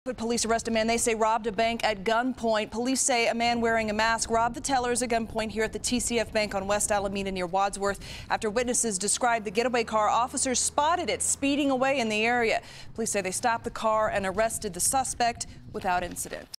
Police arrest a man they say robbed a bank at gunpoint. Police say a man wearing a mask robbed the tellers at gunpoint here at the TCF Bank on West Alameda near Wadsworth. After witnesses described the getaway car, officers spotted it speeding away in the area. Police say they stopped the car and arrested the suspect without incident.